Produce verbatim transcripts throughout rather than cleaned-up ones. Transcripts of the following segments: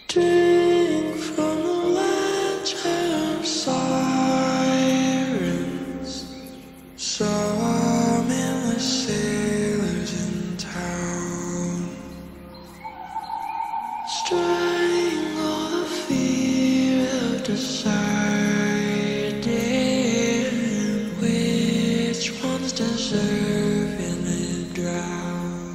Drink from the ledge of sirens. Some endless sailors in town. Strangle the fear of deciding which ones deserve in the drown.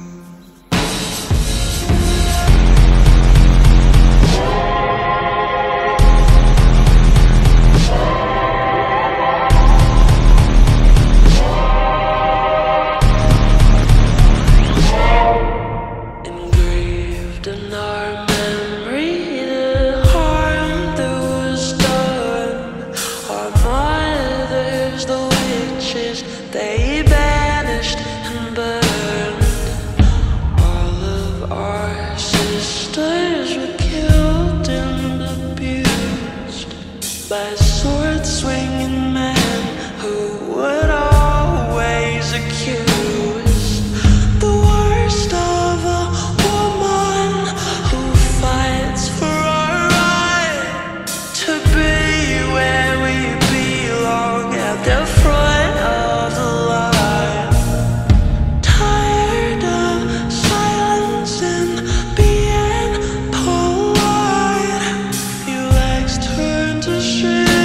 Engraved in our memory the harm that was done. Our mothers, the witches, they banished and burned. All of our sisters were killed and abused by sword-swinging men who would always accuse. The worst of a woman who fights for our right to be where we belong at the front of the line. Tired of silence and being polite, few legs turn to shit.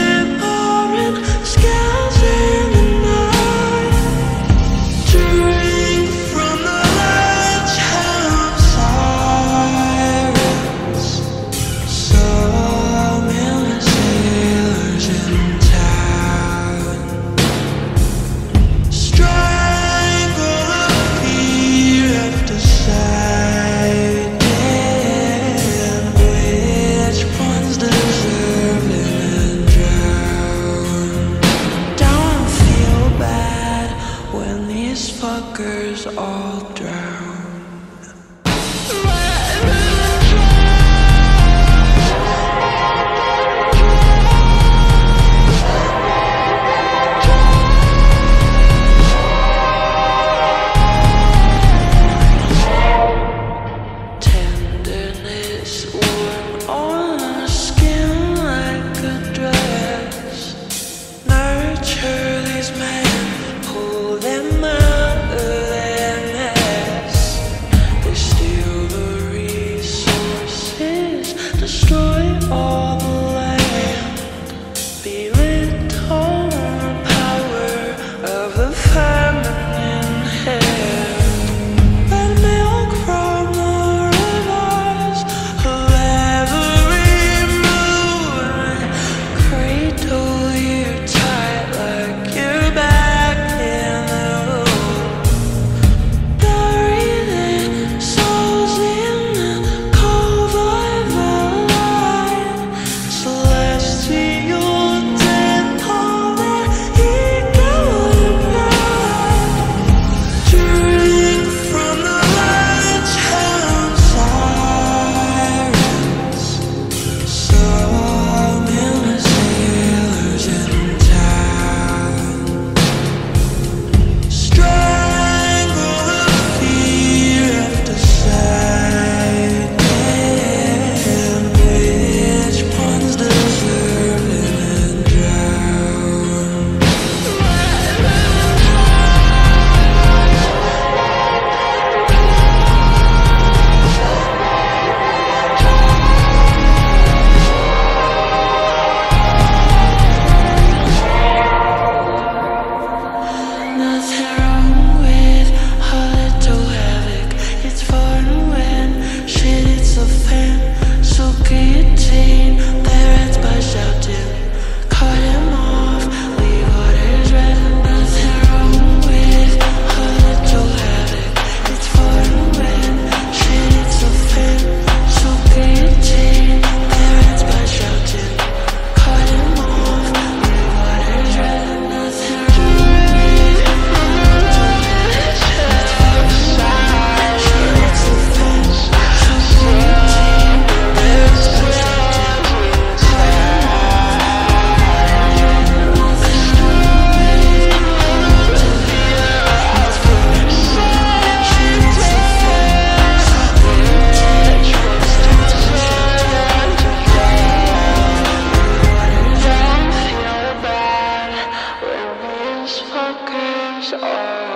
pockets are